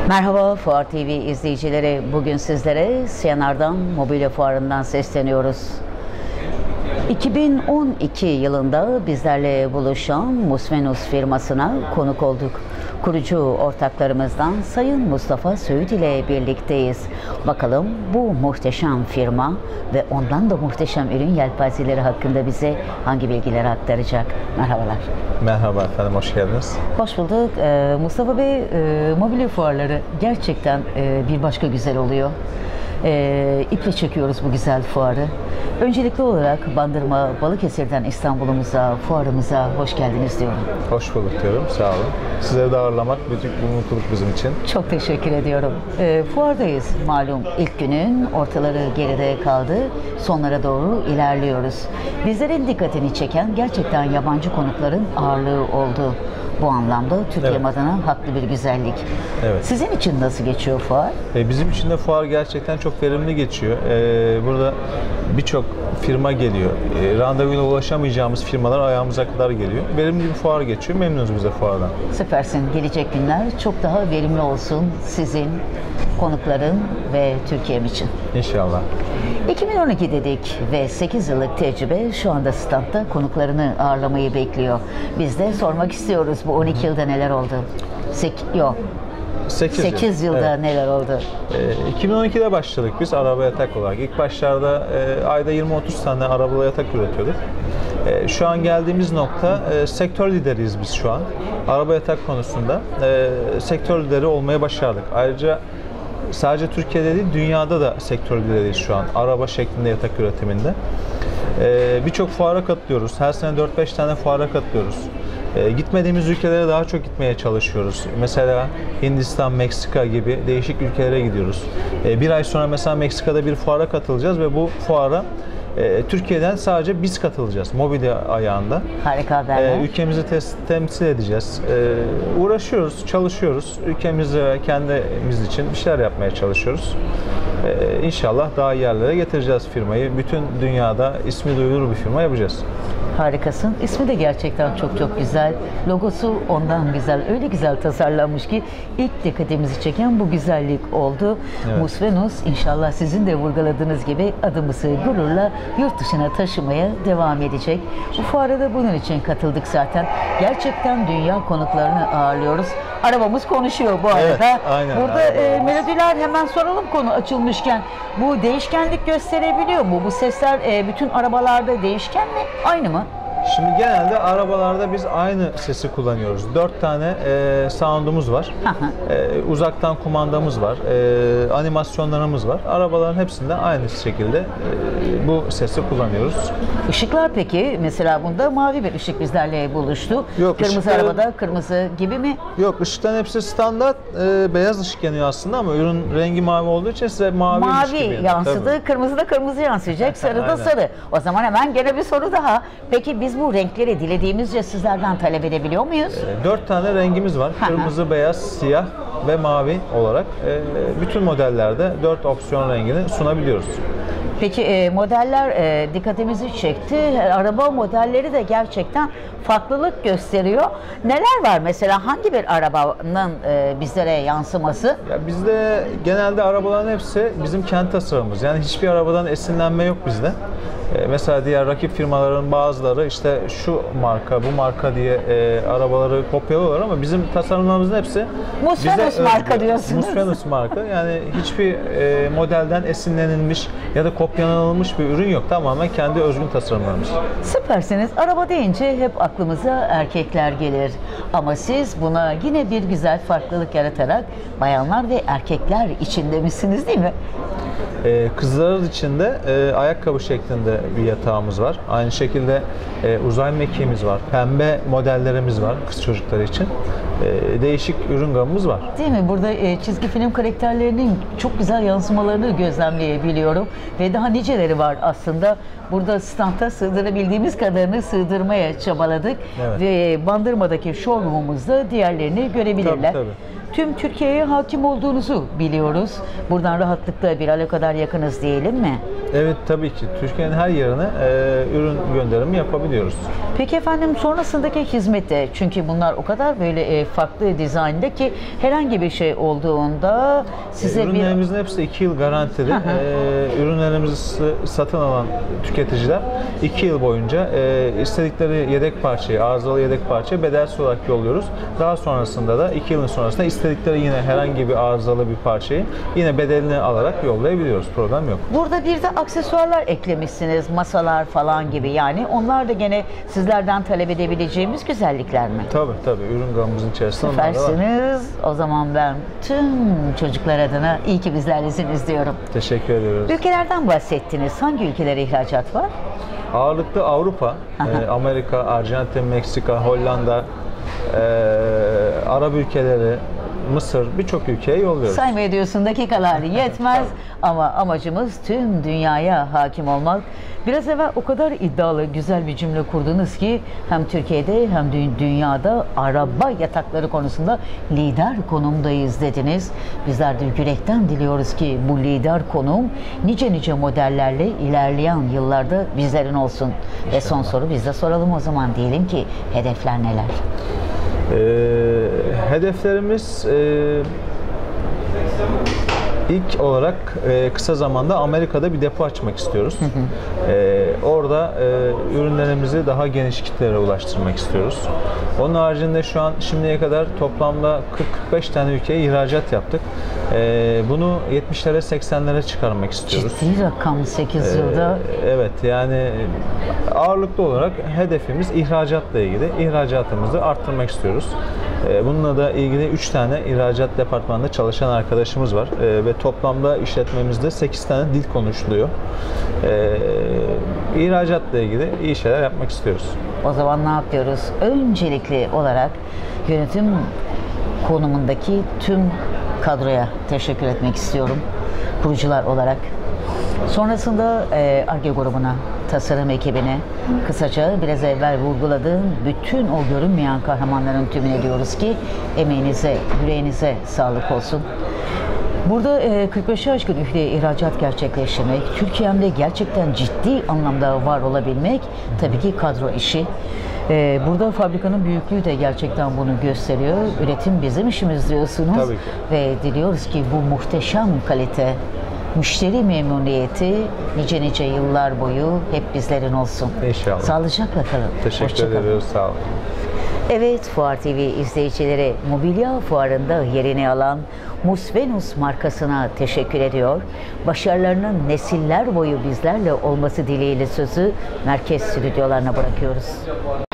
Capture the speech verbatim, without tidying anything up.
Merhaba Fuar T V izleyicileri. Bugün sizlere Siyanar'dan, Mobilya Fuarı'ndan sesleniyoruz. iki bin on iki yılında bizlerle buluşan Musvenus firmasına konuk olduk. Kurucu ortaklarımızdan Sayın Mustafa Söğüt ile birlikteyiz. Bakalım bu muhteşem firma ve ondan da muhteşem ürün yelpazeleri hakkında bize hangi bilgileri aktaracak? Merhabalar. Merhaba efendim, hoş geldiniz. Hoş bulduk. Ee, Mustafa Bey, e, mobilya fuarları gerçekten e, bir başka güzel oluyor. E, iple çekiyoruz bu güzel fuarı. Öncelikli olarak Bandırma, Balıkesir'den İstanbul'umuza, fuarımıza hoş geldiniz diyorum. Hoş bulduk diyorum, sağ olun. Sizleri de ağırlamak büyük bir mutluluk bizim için. Çok teşekkür ediyorum. E, fuardayız malum. İlk günün ortaları geride kaldı. Sonlara doğru ilerliyoruz. Bizlerin dikkatini çeken gerçekten yabancı konukların ağırlığı oldu. Bu anlamda Türkiye Evet. adına haklı bir güzellik. Evet. Sizin için nasıl geçiyor fuar? E, bizim için de fuar gerçekten çok verimli geçiyor. E, burada birçok firma geliyor. E, randevuyla ulaşamayacağımız firmalar ayağımıza kadar geliyor. Verimli bir fuar geçiyor. Memnunuz biz de fuardan. Süpersin. Gelecek günler çok daha verimli olsun sizin, konukların ve Türkiye'm için. İnşallah. iki bin on iki dedik ve sekiz yıllık tecrübe şu anda standta konuklarını ağırlamayı bekliyor. Biz de sormak istiyoruz, bu on iki yılda neler oldu? Sek yok. sekiz, sekiz yıl. yılda Evet. neler oldu? E, iki bin on ikide başladık biz araba yatak olarak. İlk başlarda e, ayda yirmi otuz tane arabalı yatak üretiyorduk. E, şu an geldiğimiz nokta, e, sektör lideriyiz biz şu an. Araba yatak konusunda e, sektör lideri olmayı başardık. Ayrıca sadece Türkiye'de değil, dünyada da sektör lideriyiz şu an. Araba şeklinde yatak üretiminde. Ee, Birçok fuara katılıyoruz. Her sene dört beş tane fuara katılıyoruz. Ee, gitmediğimiz ülkelere daha çok gitmeye çalışıyoruz. Mesela Hindistan, Meksika gibi değişik ülkelere gidiyoruz. Ee, bir ay sonra mesela Meksika'da bir fuara katılacağız ve bu fuara e, Türkiye'den sadece biz katılacağız. Mobilya ayağında. Harika haberler. Ee, ülkemizi tes- temsil edeceğiz. Ee, uğraşıyoruz, çalışıyoruz. Ülkemizi ve kendimiz için bir şeyler yapmaya çalışıyoruz. Ee, İnşallah daha iyi yerlere getireceğiz firmayı. Bütün dünyada ismi duyulur bir firma yapacağız. Harikasın. İsmi de gerçekten çok çok güzel. Logosu ondan güzel. Öyle güzel tasarlanmış ki ilk dikkatimizi çeken bu güzellik oldu. Evet. Musvenus inşallah sizin de vurguladığınız gibi adımızı gururla yurt dışına taşımaya devam edecek. Bu fuara da bunun için katıldık zaten. Gerçekten dünya konuklarını ağırlıyoruz. Arabamız konuşuyor bu arada. Evet, aynen. Burada e, melodiler, hemen soralım konu açılmışken. Bu değişkenlik gösterebiliyor mu? Bu sesler e, bütün arabalarda değişken mi? Aynı mı? Şimdi genelde arabalarda biz aynı sesi kullanıyoruz. Dört tane e, sound'umuz var. e, uzaktan kumandamız var. E, animasyonlarımız var. Arabaların hepsinde aynı şekilde e, bu sesi kullanıyoruz. Işıklar peki? Mesela bunda mavi bir ışık bizlerle buluştu. Yok, Kırmızı ışıkları- arabada kırmızı gibi mi? Yok, ışıkların hepsi standart. E, beyaz ışık yanıyor aslında ama ürün rengi mavi olduğu için size mavi, ışık gibi Mavi yanıyor. yansıdı, Tabii. kırmızı da kırmızı yansıyacak, sarı da Aynen. sarı. O zaman hemen gene bir soru daha. Peki biz bu renkleri dilediğimizce sizlerden talep edebiliyor muyuz? E, Dört tane rengimiz var. Kırmızı, beyaz, siyah ve mavi olarak. E, bütün modellerde dört opsiyon rengini sunabiliyoruz. Peki e, modeller e, dikkatimizi çekti. E, Araba modelleri de gerçekten farklılık gösteriyor. Neler var mesela? Hangi bir arabanın e, bizlere yansıması? Ya bizde genelde arabaların hepsi bizim kendi tasarımımız. Yani hiçbir arabadan esinlenme yok bizde. Ee, mesela diğer rakip firmaların bazıları işte şu marka, bu marka diye e, arabaları kopyalıyorlar ama bizim tasarımlarımızın hepsi Musvenus bize marka özgü. diyorsunuz. Musvenus marka. Yani hiçbir e, modelden esinlenilmiş ya da kopyalanılmış bir ürün yok. Tamamen kendi özgün tasarımlarımız. Süpersiniz. Araba deyince hep aklımıza erkekler gelir. Ama siz buna yine bir güzel farklılık yaratarak bayanlar ve erkekler içinde misiniz, değil mi? Ee, kızlar için de e, ayakkabı şeklinde bir yatağımız var. Aynı şekilde e, uzay mekiğimiz var. Pembe modellerimiz var kız çocukları için. E, değişik ürün gamımız var. Değil mi? Burada e, çizgi film karakterlerinin çok güzel yansımalarını gözlemleyebiliyorum. Ve daha niceleri var aslında. Burada standa sığdırabildiğimiz kadarını sığdırmaya çabaladık. Evet. Ve Bandırma'daki showroom'umuzda diğerlerini görebilirler. Tabii, tabii. tüm Türkiye'ye hakim olduğunuzu biliyoruz. Buradan rahatlıkla bir ala kadar yakınız diyelim mi? Evet, tabii ki. Türkiye'nin her yerine e, ürün gönderimi yapabiliyoruz. Peki efendim, sonrasındaki hizmette, çünkü bunlar o kadar böyle e, farklı dizaynda ki herhangi bir şey olduğunda size bir... Ürünlerimizin hepsi iki yıl garantili. E, ürünlerimizi satın alan tüketiciler iki yıl boyunca e, istedikleri yedek parçayı, arızalı yedek parçayı bedelsiz olarak yolluyoruz. Daha sonrasında da iki yılın sonrasında istedikleri yine herhangi bir arızalı bir parçayı yine bedelini alarak yollayabiliyoruz. Problem yok. Burada bir de aksesuarlar eklemişsiniz, masalar falan gibi, yani onlar da gene sizlerden talep edebileceğimiz güzellikler mi? Tabii tabii, ürün gamımızın içerisinde onlar da var. Süpersiniz. O zaman ben tüm çocuklar adına iyi ki bizlerlesiniz diyorum. Teşekkür ediyoruz. Ülkelerden bahsettiniz. Hangi ülkelere ihracat var? Ağırlıklı Avrupa, e, Amerika, Arjantin, Meksika, Hollanda, e, Arap ülkeleri, Mısır, birçok ülkeye yolluyoruz. Saymaya diyorsun, dakikalar yetmez ama amacımız tüm dünyaya hakim olmak. Biraz evvel o kadar iddialı, güzel bir cümle kurdunuz ki hem Türkiye'de hem de dünyada araba yatakları konusunda lider konumdayız dediniz. Bizler de yürekten diliyoruz ki bu lider konum nice nice modellerle ilerleyen yıllarda bizlerin olsun. İnşallah. Ve son soru biz de soralım o zaman, diyelim ki hedefler neler? Ee, hedeflerimiz e, ilk olarak e, kısa zamanda Amerika'da bir depo açmak istiyoruz. Hı hı. E, orada e, ürünlerimizi daha geniş kitlelere ulaştırmak istiyoruz. Onun haricinde şu an şimdiye kadar toplamda kırk kırk beş tane ülkeye ihracat yaptık. E, bunu yetmişlere seksenlere çıkarmak istiyoruz. Ciddi rakam, sekiz yılda. E, evet, yani ağırlıklı olarak hedefimiz ihracatla ilgili. İhracatımızı arttırmak istiyoruz. Bununla da ilgili üç tane ihracat departmanında çalışan arkadaşımız var e, ve toplamda işletmemizde sekiz tane dil konuşuluyor. E, ihracatla ilgili iyi şeyler yapmak istiyoruz. O zaman ne yapıyoruz? Öncelikli olarak yönetim konumundaki tüm kadroya teşekkür etmek istiyorum, kurucular olarak. Sonrasında Ar-Ge grubuna, tasarım ekibine, kısaca biraz evvel vurguladığım bütün o görünmeyen kahramanların tümüne diyoruz ki emeğinize, yüreğinize sağlık olsun. Burada kırk beşe aşkın ülkeye ihracat gerçekleştirmek, Türkiye'mde gerçekten ciddi anlamda var olabilmek tabii ki kadro işi. Burada fabrikanın büyüklüğü de gerçekten bunu gösteriyor. Üretim bizim işimiz diyorsunuz. Tabii ki. Ve diliyoruz ki bu muhteşem kalite, müşteri memnuniyeti nice nice yıllar boyu hep bizlerin olsun. İnşallah. Sağlıcakla kalın. Teşekkür ediyoruz. Sağ olun. Evet, Fuar T V izleyicileri, mobilya fuarında yerini alan Musvenus markasına teşekkür ediyor. Başarılarının nesiller boyu bizlerle olması dileğiyle sözü merkez stüdyolarına bırakıyoruz.